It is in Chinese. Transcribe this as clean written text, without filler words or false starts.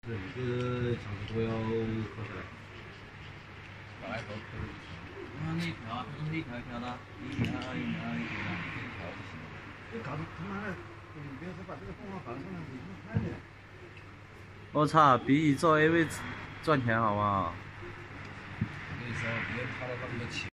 这个长时都要考下来。 把那头磕进去。那一条啊，它是一条一条的，一条一条一条一条就行了。 这搞得他妈的，你别说把这个凤凰搞上来，你他妈太累。 我操，比你做 AV 赚钱好不好？ 我跟你说，别花了那么多钱。